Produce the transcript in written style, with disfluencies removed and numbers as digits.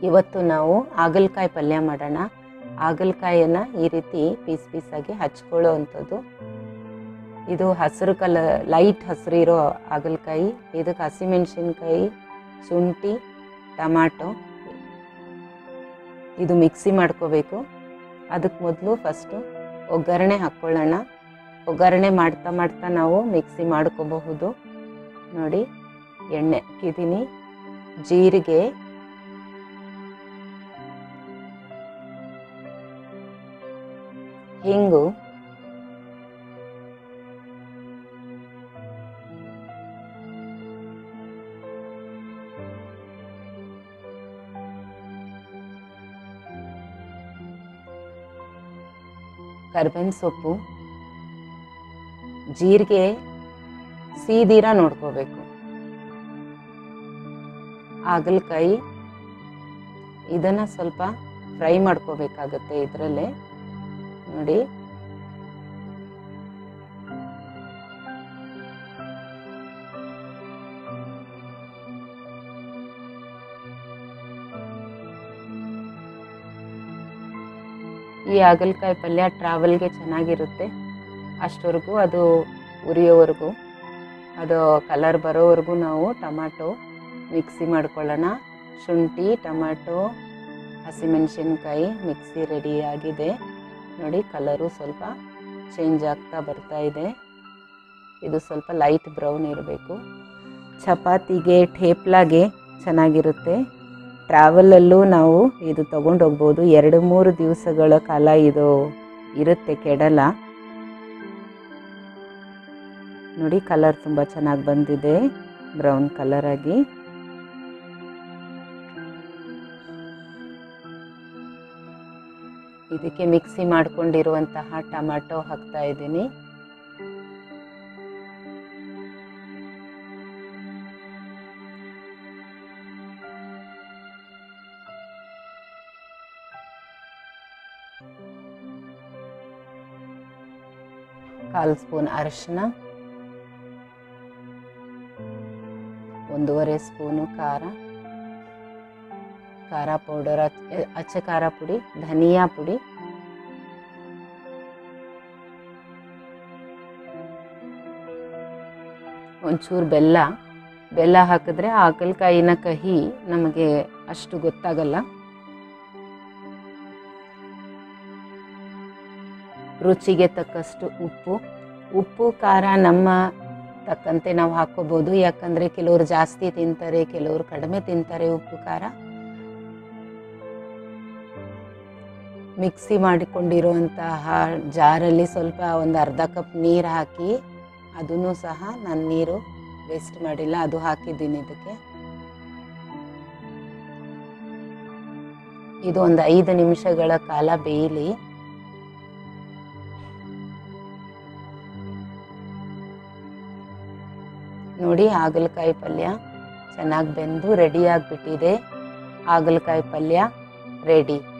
ಇವತ್ತು ನಾವು ಹಾಗಲಕಾಯಿ ಪಲ್ಯ ಮಾಡೋಣ. ಹಾಗಲಕಾಯಿಯನ್ನು ಈ ರೀತಿ ಪೀಸ್ ಪೀಸಾಗಿ ಹಚ್ಕೊಳ್ಳೋ ಅಂಥದ್ದು. ಇದು ಹಸಿರು ಲೈಟ್ ಹಸಿರು ಇರೋ ಹಾಗಲಕಾಯಿ. ಇದಕ್ಕೆ ಹಸಿಮೆಣಸಿನ್ಕಾಯಿ, ಶುಂಠಿ, ಟಮಾಟೊ ಇದು ಮಿಕ್ಸಿ ಮಾಡ್ಕೋಬೇಕು. ಅದಕ್ಕೆ ಮೊದಲು ಫಸ್ಟು ಒಗ್ಗರಣೆ ಹಾಕ್ಕೊಳ್ಳೋಣ. ಒಗ್ಗರಣೆ ಮಾಡ್ತಾ ಮಾಡ್ತಾ ನಾವು ಮಿಕ್ಸಿ ಮಾಡ್ಕೋಬಹುದು. ನೋಡಿ, ಎಣ್ಣೆ ಹಾಕಿದ್ದೀನಿ, ಜೀರಿಗೆ, ಹಿಂಗು, ಕರಿಬೇವಿನ ಸೊಪ್ಪು, ಜೀರಿಗೆ ಸೀದಿರ ನೋಡ್ಕೋಬೇಕು. ಹಾಗಲಕಾಯಿ ಇದನ್ನು ಸ್ವಲ್ಪ ಫ್ರೈ ಮಾಡ್ಕೋಬೇಕಾಗತ್ತೆ ಇದರಲ್ಲೇ. ನೋಡಿ, ಈ ಹಾಗಲಕಾಯಿ ಪಲ್ಯ ಟ್ರಾವೆಲ್ಗೆ ಚೆನ್ನಾಗಿರುತ್ತೆ. ಅಷ್ಟವರೆಗೂ ಅದು ಉರಿಯೋವರೆಗೂ, ಅದು ಕಲರ್ ಬರೋವರೆಗೂ ನಾವು ಟೊಮಾಟೊ ಮಿಕ್ಸಿ ಮಾಡ್ಕೊಳ್ಳೋಣ. ಶುಂಠಿ, ಟೊಮಾಟೊ, ಹಸಿಮೆಣಸಿನ್ಕಾಯಿ ಮಿಕ್ಸಿ ರೆಡಿ ಆಗಿದೆ. ನೋಡಿ, ಕಲರು ಸ್ವಲ್ಪ ಚೇಂಜ್ ಆಗ್ತಾ ಬರ್ತಾ ಇದೆ. ಇದು ಸ್ವಲ್ಪ ಲೈಟ್ ಬ್ರೌನ್ ಇರಬೇಕು. ಚಪಾತಿಗೆ, ಥೇಪ್ಲಾಗೆ ಚೆನ್ನಾಗಿರುತ್ತೆ. ಟ್ರಾವೆಲಲ್ಲೂ ನಾವು ಇದು ತೊಗೊಂಡು ಹೋಗ್ಬೋದು. 2-3 ದಿವಸಗಳ ಕಾಲ ಇದು ಇರುತ್ತೆ, ಕೆಡಲ್ಲ. ನೋಡಿ, ಕಲರ್ ತುಂಬ ಚೆನ್ನಾಗಿ ಬಂದಿದೆ, ಬ್ರೌನ್ ಕಲರ್ ಆಗಿ. ಇದಕ್ಕೆ ಮಿಕ್ಸಿ ಮಾಡ್ಕೊಂಡಿರುವಂತಹ ಟೊಮಾಟೊ ಹಾಕ್ತಾ ಇದ್ದೀನಿ. ಕಾಲು ಸ್ಪೂನ್ ಅರಿಶಿನ, 1.5 ಸ್ಪೂನು ಖಾರ ಪೌಡರ್, ಅಚ್ಚ ಖಾರ ಪುಡಿ, ಧನಿಯಾ ಪುಡಿ, ಒಂಚೂರು ಬೆಲ್ಲ ಹಾಕಿದ್ರೆ ಹಾಗಲಕಾಯಿನ ಕಹಿ ನಮಗೆ ಅಷ್ಟು ಗೊತ್ತಾಗಲ್ಲ. ರುಚಿಗೆ ತಕ್ಕಷ್ಟು ಉಪ್ಪು ಖಾರ ನಮ್ಮ ತಕ್ಕಂತೆ ನಾವು ಹಾಕ್ಕೋಬೋದು. ಯಾಕಂದರೆ ಕೆಲವರು ಜಾಸ್ತಿ ತಿಂತಾರೆ, ಕೆಲವರು ಕಡಿಮೆ ತಿಂತಾರೆ ಉಪ್ಪು ಖಾರ. ಮಿಕ್ಸಿ ಮಾಡಿಕೊಂಡಿರುವಂತಹ ಜಾರಲ್ಲಿ ಸ್ವಲ್ಪ ಒಂದು ಅರ್ಧ ಕಪ್ ನೀರು ಹಾಕಿ, ಅದನ್ನು ಸಹ ನಾನು ನೀರು ವೇಸ್ಟ್ ಮಾಡಿಲ್ಲ, ಅದು ಹಾಕಿದ್ದೀನಿ ಇದಕ್ಕೆ. ಇದು ಒಂದು 5 ನಿಮಿಷಗಳ ಕಾಲ ಬೇಯಲಿ. ನೋಡಿ, ಹಾಗಲಕಾಯಿ ಪಲ್ಯ ಚೆನ್ನಾಗಿ ಬೆಂದು ರೆಡಿ ಆಗಿಬಿಟ್ಟಿದೆ. ಹಾಗಲಕಾಯಿ ಪಲ್ಯ ರೆಡಿ.